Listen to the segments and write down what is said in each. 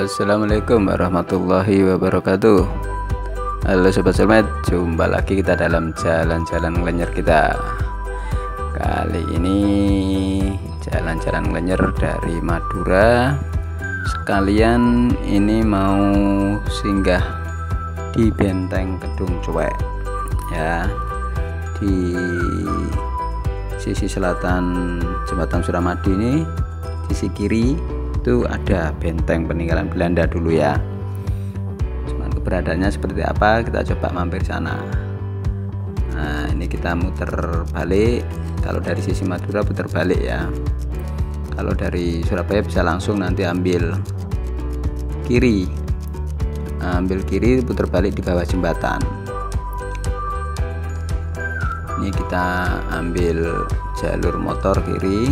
Assalamualaikum warahmatullahi wabarakatuh. Halo Sobat Soulmate, jumpa lagi kita dalam jalan-jalan ngelenyer kita. Kali ini jalan-jalan ngelenyer dari Madura. Sekalian ini mau singgah di Benteng Kedung Cuek ya, di sisi selatan Jembatan Suramadu ini, sisi kiri itu ada benteng peninggalan Belanda dulu ya. Cuman keberadaannya seperti apa, kita coba mampir sana. Nah, ini kita muter balik. Kalau dari sisi Madura putar balik ya. Kalau dari Surabaya bisa langsung nanti ambil kiri. Ambil kiri, putar balik di bawah jembatan. Ini kita ambil jalur motor kiri.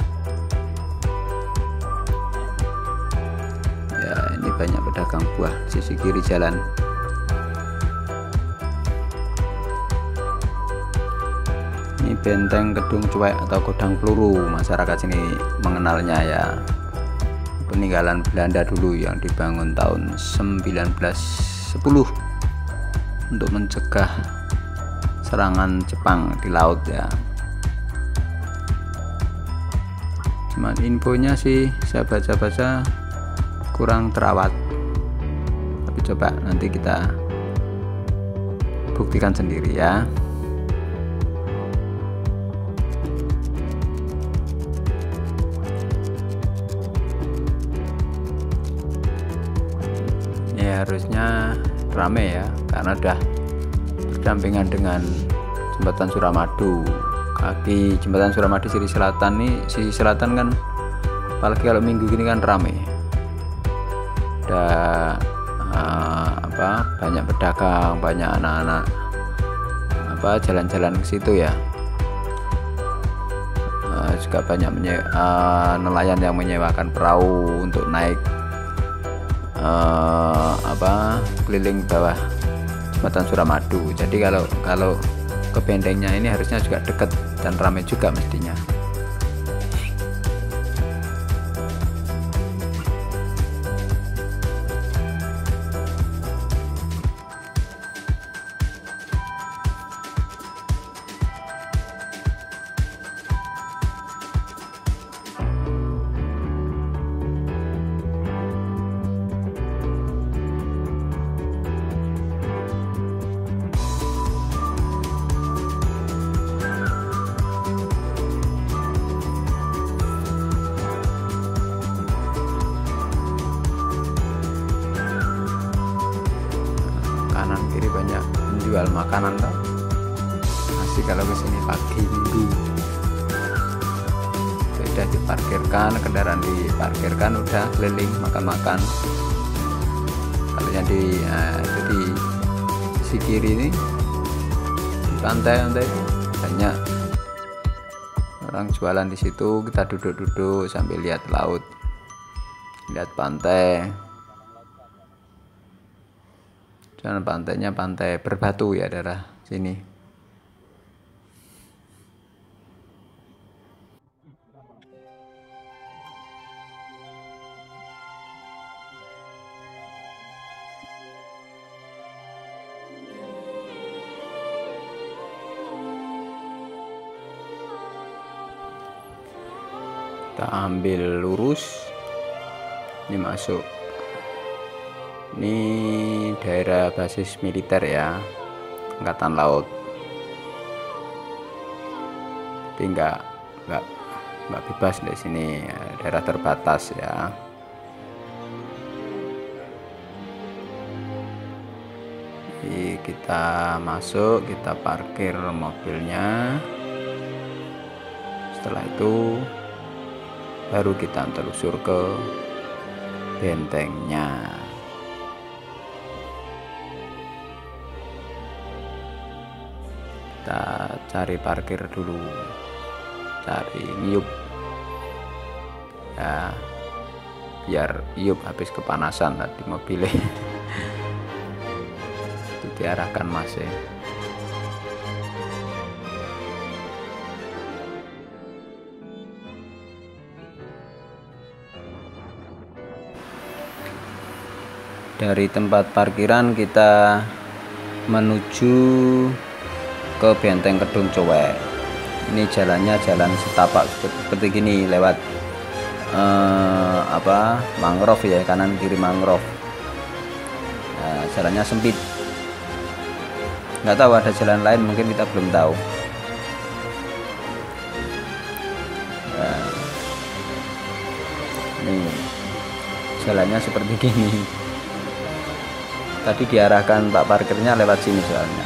Ini banyak pedagang buah sisi kiri jalan. Ini Benteng Kedung Cuek atau Godang Peluru, masyarakat sini mengenalnya ya. Peninggalan Belanda dulu yang dibangun tahun 1910 untuk mencegah serangan Jepang di laut ya. Cuman infonya sih saya baca-baca kurang terawat, tapi coba nanti kita buktikan sendiri ya. Ini harusnya rame ya, karena udah berdampingan dengan Jembatan Suramadu. Kaki Jembatan Suramadu sisi selatan nih, sisi selatan kan apalagi kalau minggu gini kan rame. Ada banyak pedagang, banyak anak-anak jalan-jalan ke situ ya. Juga banyak nelayan yang menyewakan perahu untuk naik keliling bawah Jembatan Suramadu. Jadi kalau ke bentengnya ini harusnya juga dekat dan ramai juga mestinya. Kanan kiri banyak menjual makanan toh. Masih kalau kesini pagi minggu sudah diparkirkan, kendaraan diparkirkan, udah keliling makan-makan. Kalau yang di sisi kiri ini di pantai itu banyak orang jualan di situ. Kita duduk-duduk sambil lihat laut, lihat pantai. Dan pantainya pantai berbatu ya daerah sini. Kita ambil lurus, ini masuk. Ini daerah basis militer ya, Angkatan Laut. Tapi nggak bebas di sini, daerah terbatas ya. Jadi kita masuk, kita parkir mobilnya. Setelah itu baru kita telusur ke bentengnya. Kita cari parkir dulu, cari Iup ya, biar Iup habis kepanasan tadi mobilnya. Itu diarahkan masih. Dari tempat parkiran kita menuju ke Benteng Kedung Cowek. Ini jalannya jalan setapak seperti gini, lewat mangrove ya, kanan kiri mangrove. Nah, jalannya sempit, nggak tahu ada jalan lain, mungkin kita belum tahu. Nah, ini jalannya seperti gini. Tadi diarahkan pak parkirnya lewat sini soalnya.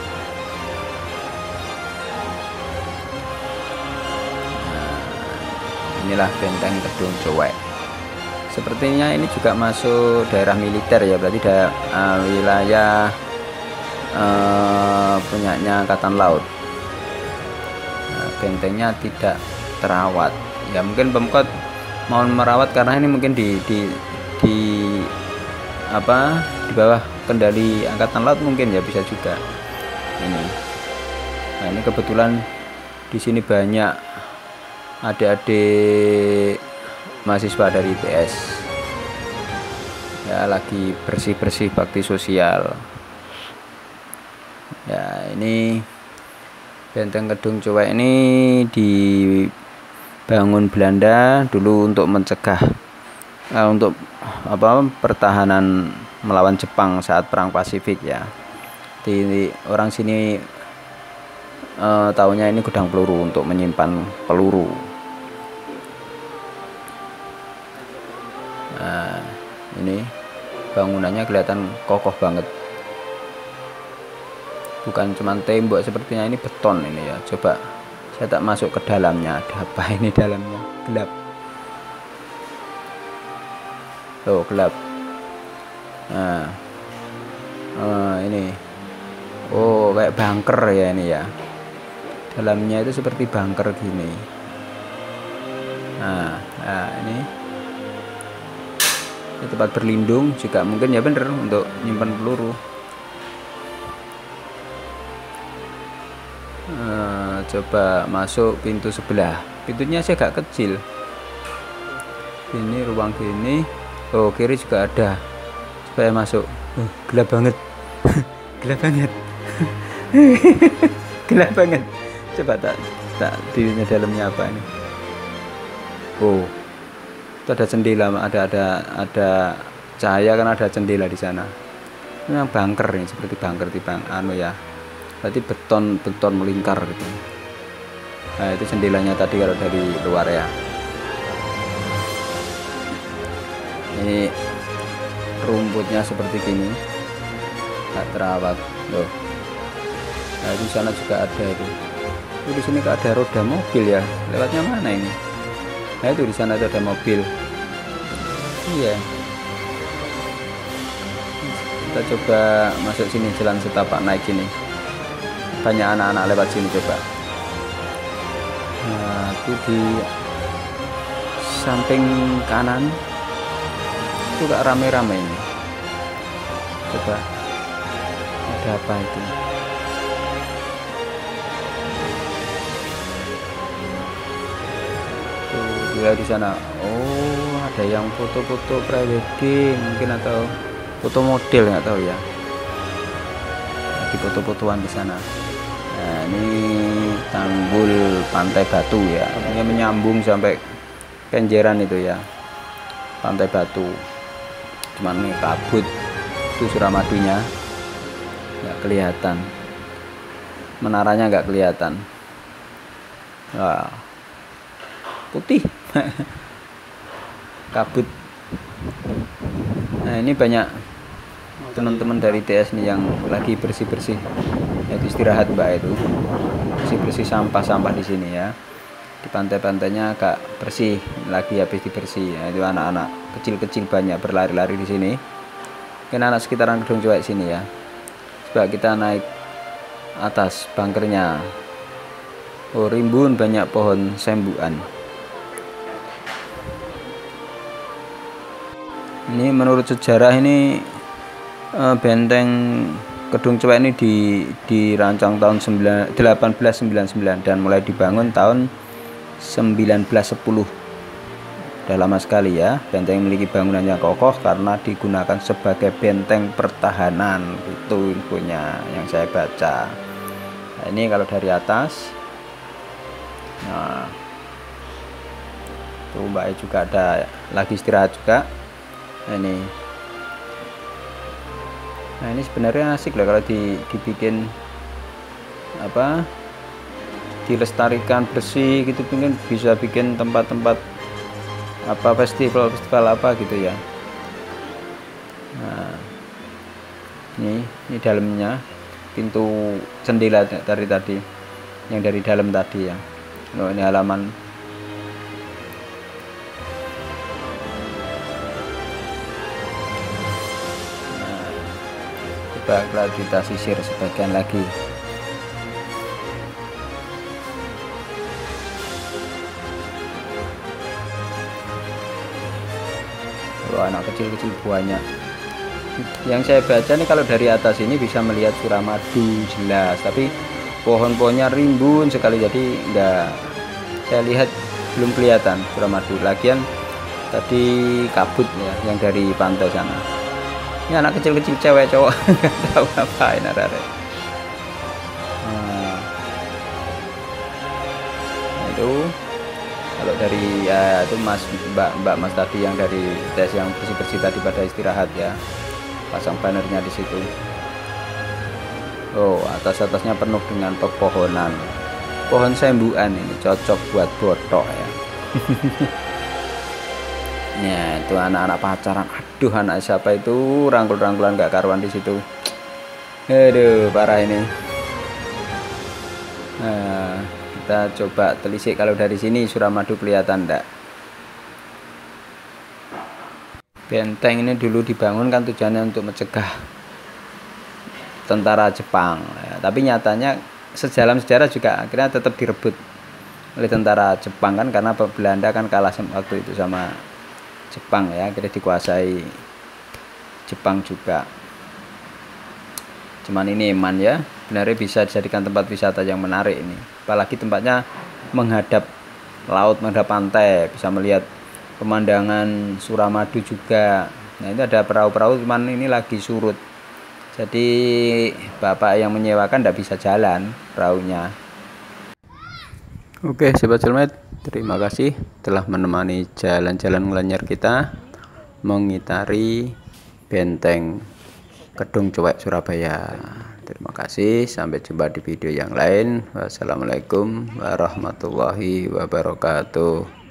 Nah, inilah Benteng Kedung Cowek. Sepertinya ini juga masuk daerah militer ya, berarti wilayah punyanya Angkatan Laut. Nah, bentengnya tidak terawat ya, mungkin Pemkot mau merawat karena ini mungkin di bawah kendali Angkatan Laut, mungkin ya, bisa juga ini. Nah, ini kebetulan di sini banyak adik-adik mahasiswa dari ITS ya, lagi bersih-bersih bakti sosial ya. Ini Benteng Kedung Cowek ini dibangun Belanda dulu untuk mencegah untuk pertahanan melawan Jepang saat perang Pasifik ya. Orang sini tahunya ini gudang peluru untuk menyimpan peluru. Nah, ini bangunannya kelihatan kokoh banget, bukan cuma tembok, sepertinya ini beton ini ya. Coba saya tak masuk ke dalamnya, ada apa ini dalamnya, gelap. Loh, gelap. Nah, ini kayak bunker ya ini ya, dalamnya itu seperti bunker gini. Nah, ini tempat berlindung juga mungkin ya, bener, untuk nyimpan peluru. Coba masuk pintu sebelah, pintunya sih agak kecil. Ini ruang gini. Oh, kiri juga ada. Supaya masuk. Gelap banget. Gelap banget. Gelap banget. Coba tak di dalamnya apa ini. Oh, itu ada jendela, ada cahaya kan, ada jendela di sana. Ini yang bunker ini, seperti bunker di ya. Berarti beton melingkar gitu. Nah, itu jendelanya tadi kalau dari luar ya. Ini rumputnya seperti gini, nggak terawat loh. Nah, di sana juga ada itu. Di sini kok ada roda mobil ya, lewatnya mana ini? Nah, itu di sana ada mobil. Iya, kita coba masuk sini, jalan setapak naik sini. Banyak anak-anak lewat sini, coba. Nah, itu di samping kanan itu gak rame-rame ini. Coba ada apa itu? Tuh, dia di sana. Oh, ada yang foto-foto prewedding mungkin, atau foto model, nggak tahu ya. Lagi foto-fotoan di sana. Nah, ini tanggul Pantai Batu ya, ini menyambung sampai Kenjeran itu ya, Pantai Batu. Cuman ini kabut, itu Suramadunya nggak kelihatan, menaranya nggak kelihatan. Wah, putih. Kabut. Nah, ini banyak teman-teman dari TS nih yang lagi bersih-bersih, yaitu istirahat mbak, itu bersih-bersih sampah-sampah di sini ya. Di pantai-pantainya agak bersih, lagi habis dibersih. Nah, itu anak-anak kecil-kecil banyak berlari-lari di sini. Mungkin anak sekitaran Kedung Cowek sini ya. Coba kita naik atas bunkernya. Oh, rimbun banyak pohon sembuan. Ini menurut sejarah ini benteng Kedung Cowek ini dirancang tahun 1899 dan mulai dibangun tahun 1910. Udah lama sekali ya. Benteng memiliki bangunan yang kokoh karena digunakan sebagai benteng pertahanan. Itu infonya yang saya baca. Nah, ini kalau dari atas. Nah, tuh Mbak E juga ada lagi istirahat juga. Nah, ini sebenarnya asik lah kalau dibikin apa, dilestarikan bersih gitu, mungkin bisa bikin tempat-tempat apa, festival apa gitu ya. Nah, ini dalamnya, pintu jendela dari tadi yang dari dalam tadi ya. Loh, ini halaman. Nah, coba kita sisir sebagian lagi. Kalau anak kecil-kecil banyak. Yang saya baca nih, kalau dari atas ini bisa melihat Suramadu jelas, tapi pohon-pohonnya rimbun sekali, jadi enggak, saya lihat belum kelihatan Suramadu. Lagian tadi kabut ya yang dari pantai sana. Ini anak kecil-kecil, cewek cowok nggak tahu ngapain arek-arek. Nah, itu kalau dari ya itu mbak mas tadi yang dari tes yang bersih-bersih tadi pada istirahat ya, pasang bannernya di situ. Oh, atasnya penuh dengan pepohonan, pohon sembuhan, ini cocok buat botok ya. Ya, itu anak-anak pacaran. Aduh, anak siapa itu rangkul-rangkulan gak karuan di situ. Aduh, parah ini. Nah, kita coba telisik kalau dari sini Suramadu kelihatan enggak. Benteng ini dulu dibangun kan tujuannya untuk mencegah tentara Jepang ya, tapi nyatanya sejalan sejarah juga akhirnya tetap direbut oleh tentara Jepang kan, karena Belanda kan kalah waktu itu sama Jepang ya, akhirnya dikuasai Jepang juga. Cuman ini eman ya, benar bisa dijadikan tempat wisata yang menarik ini, apalagi tempatnya menghadap laut, menghadap pantai, bisa melihat pemandangan Suramadu juga. Nah, itu ada perahu-perahu, cuman ini lagi surut, jadi bapak yang menyewakan tidak bisa jalan perahunya. Oke sobat Celmed, terima kasih telah menemani jalan-jalan ngelanyar kita mengitari benteng Kedung Cuek Surabaya. Terima kasih, sampai jumpa di video yang lain. Wassalamualaikum warahmatullahi wabarakatuh.